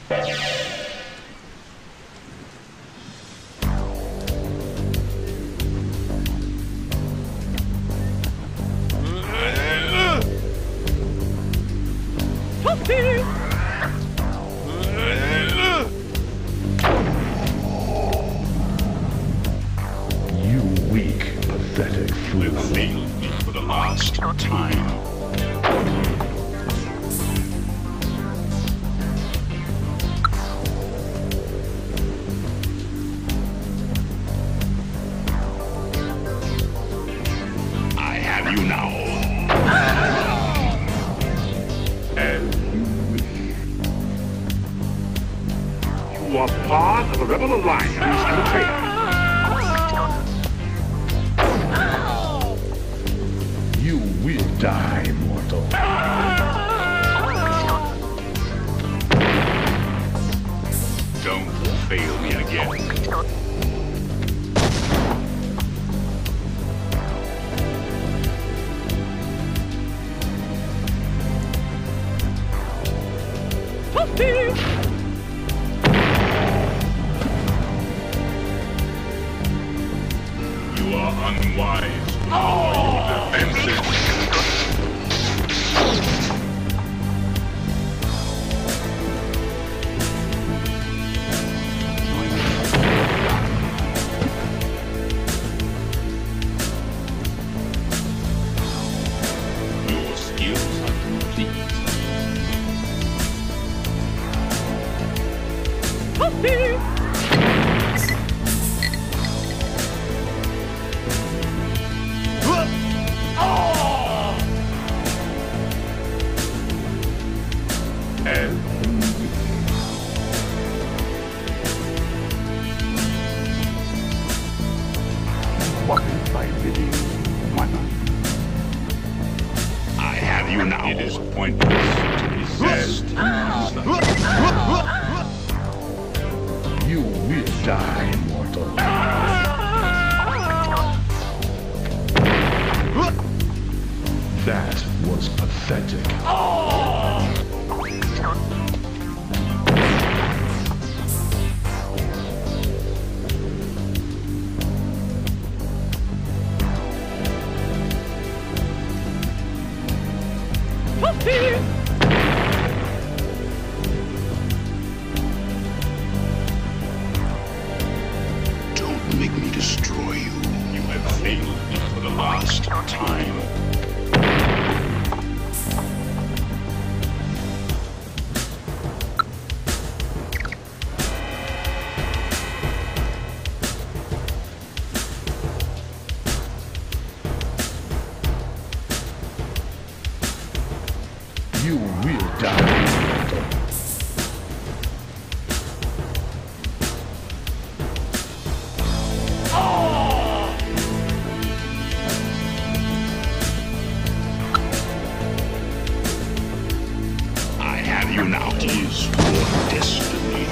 You weak, pathetic fool. You failed me for the last time. I have you now. As you wish. You are part of the Rebel Alliance and the traitor. You will die, mortal. Don't fail me again. You are unwise to lower your defenses. Your skills are complete. As you wish. What is my bidding, Mana? I have you now. It is pointless to resist. You will die, mortal. That was pathetic. Don't make me destroy you. You have failed me for the last time. You will die, mortal. I have you now. It is your destiny.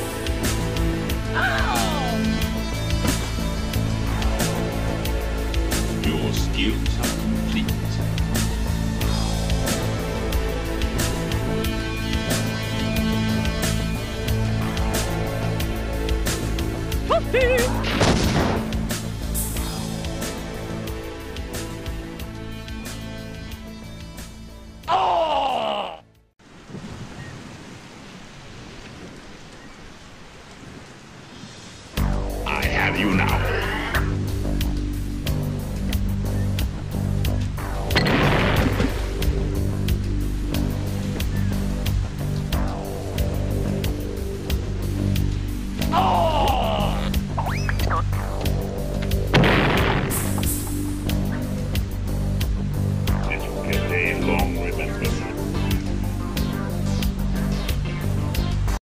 Your skills are complete. I have you now.